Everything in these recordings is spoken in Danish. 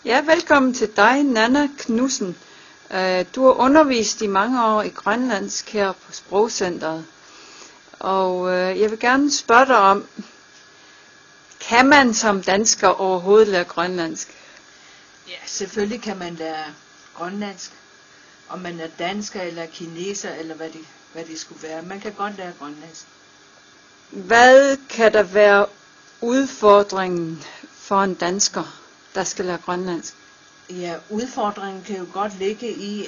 Ja, velkommen til dig, Nanna Knudsen. Du har undervist i mange år i grønlandsk her på Sprogcentret. Og jeg vil gerne spørge dig om, kan man som dansker overhovedet lære grønlandsk? Ja, selvfølgelig kan man lære grønlandsk. Om man er dansker eller kineser, eller hvad det skulle være. Man kan godt lære grønlandsk. Hvad kan der være udfordringen for en dansker, der skal lære grønlandsk? Ja, udfordringen kan jo godt ligge i,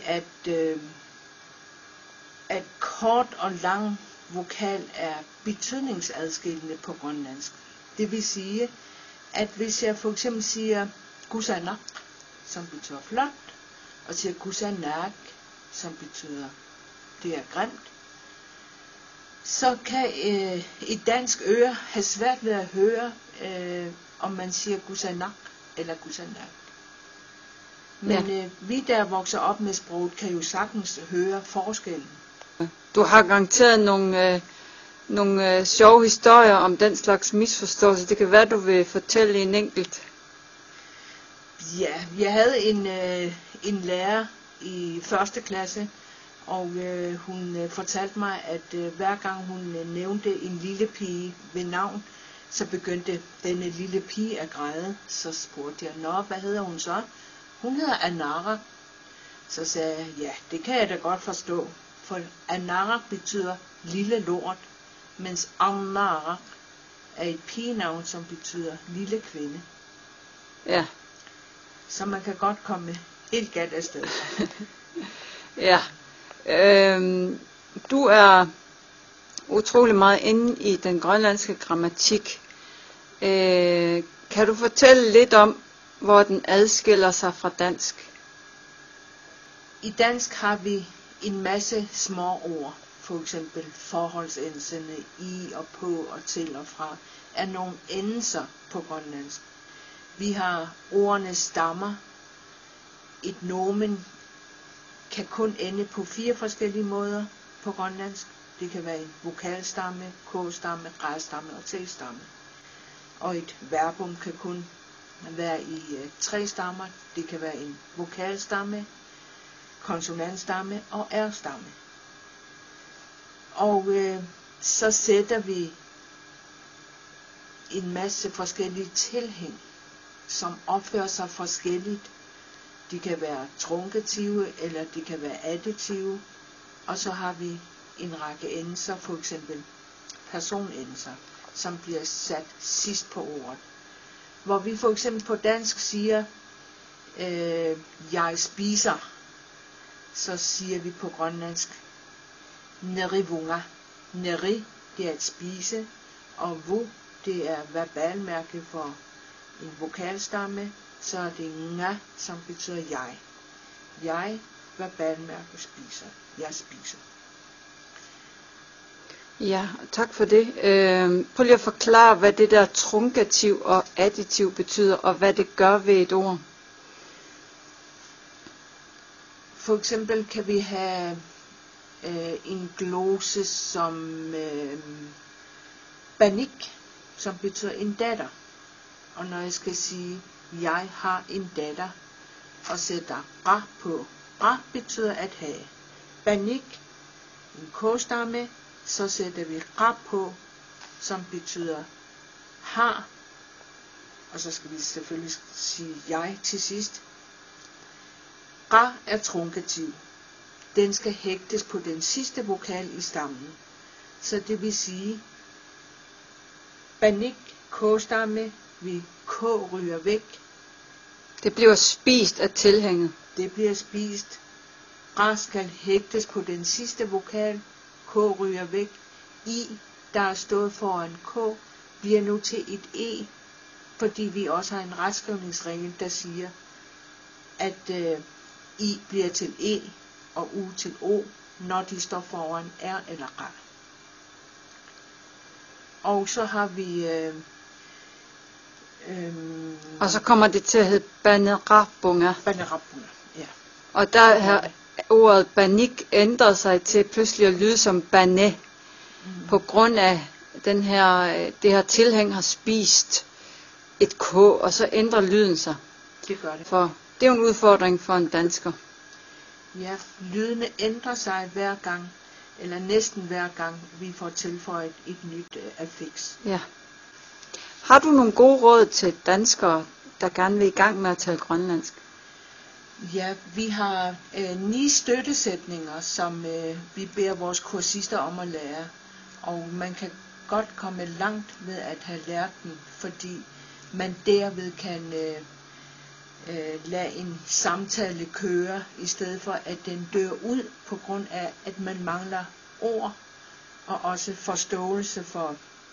at kort og lang vokal er betydningsadskillende på grønlandsk. Det vil sige, at hvis jeg for eksempel siger kusanak, som betyder flot, og siger kusanak, som betyder det er grimt, så kan et dansk øre have svært ved at høre, om man siger kusanak eller kusanak. Men vi, der vokser op med sproget, kan jo sagtens høre forskellen. Du har garanteret nogle sjove historier om den slags misforståelse. Det kan være, du vil fortælle en enkelt. Ja, jeg havde en lærer i 1. klasse, og hun fortalte mig, at hver gang hun nævnte en lille pige ved navn, så begyndte denne lille pige at græde. Så spurgte jeg, nå, hvad hedder hun så? Hun hedder Anara. Så sagde jeg, ja, det kan jeg da godt forstå, for Anara betyder lille lort, mens Anara er et pigenavn, som betyder lille kvinde. Ja. Så man kan godt komme helt galt afsted. Ja. Du er utrolig meget inde i den grønlandske grammatik. Kan du fortælle lidt om, hvor den adskiller sig fra dansk? I dansk har vi en masse små ord. For eksempel forholdsendelserne i og på og til og fra er nogle endelser på grønlandsk. Vi har ordene stammer. Et nomen kan kun ende på 4 forskellige måder på grønlandsk. Det kan være en vokalstamme, k-stamme, græsstamme og t-stamme. Og et verbum kan kun være i 3 stammer. Det kan være en vokalstamme, konsonantstamme og r-stamme. Og så sætter vi en masse forskellige tilhæng, som opfører sig forskelligt. De kan være trunkative, eller de kan være additive. Og så har vi en række endelser, for eksempel personendelser, som bliver sat sidst på ordet. Hvor vi for eksempel på dansk siger, jeg spiser, så siger vi på grønlandsk, nerivunga. Neri, det er at spise, og vu, det er verbalmærke for en vokalstamme, så er det nga, som betyder jeg. Jeg, verbalmærke, spiser. Jeg spiser. Ja, tak for det. Prøv lige at forklare, hvad det der trunkativ og additiv betyder, og hvad det gør ved et ord. For eksempel kan vi have en glose som banik, som betyder en datter. Og når jeg skal sige, jeg har en datter, og sætter ra på. Ra betyder at have. Banik, en k-stamme, så sætter vi ra på, som betyder har. Og så skal vi selvfølgelig sige jeg til sidst. Ra er trunkativ. Den skal hægtes på den sidste vokal i stammen. Så det vil sige, banik, k-stamme, vi k ryger væk. Det bliver spist af tilhænget. Det bliver spist. Ra skal hægtes på den sidste vokal. K ryger væk. I, der er stået foran K, bliver nu til et E, fordi vi også har en retskrivningsregel, der siger, at I bliver til E og U til O, når de står foran R eller R. Og så har vi og så kommer det til at hedde banerabunga. Banerabunga, ja. Og der har ordet banik ændret sig til pludselig at lyde som bané, på grund af det her tilhæng har spist et k, og så ændrer lyden sig. Det gør det. For det er jo en udfordring for en dansker. Ja, lydene ændrer sig hver gang, eller næsten hver gang, vi får tilføjet et nyt affiks. Ja. Har du nogle gode råd til danskere, der gerne vil i gang med at tale grønlandsk? Ja, vi har 9 støttesætninger, som vi beder vores kursister om at lære. Og man kan godt komme langt ved at have lært dem, fordi man derved kan lade en samtale køre, i stedet for at den dør ud på grund af, at man mangler ord, og også forståelse for,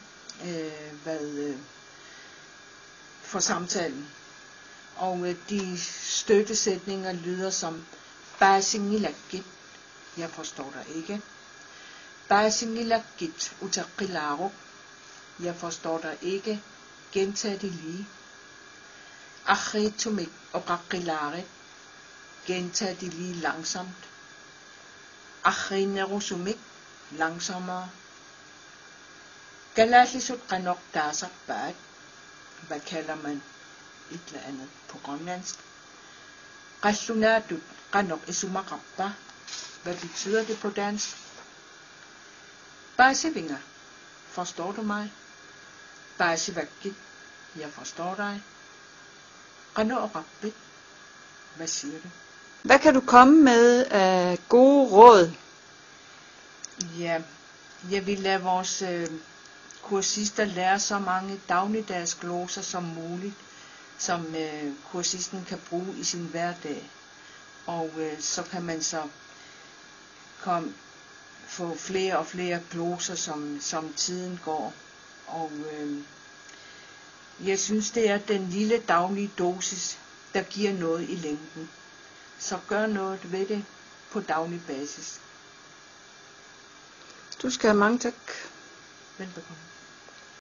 for samtalen. Og de støttesætninger lyder som Basingilakit, jeg forstår dig ikke. Basingilakit utaqilaro, jeg forstår dig ikke. Gentag det lige. Akhitumik oqaqilare, gentag det lige langsomt. Akhinerusumik, langsommere. Galasisut qanok dasak bad, hvad kalder man et eller andet på grønlandsk. Qallunatut qanok isumaqappa, hvad betyder det på dansk? Basivinger, forstår du mig? Basivakit, jeg forstår dig. Qanoqappit, hvad siger du? Hvad kan du komme med af gode råd? Ja, jeg vil lade vores kursister lære så mange dagligdags gloser som muligt, som kursisten kan bruge i sin hverdag. Og så kan man så få flere og flere gloser, som tiden går. Og jeg synes, det er den lille daglige dosis, der giver noget i længden. Så gør noget ved det på daglig basis. Du skal have mange tak. Velbekomme.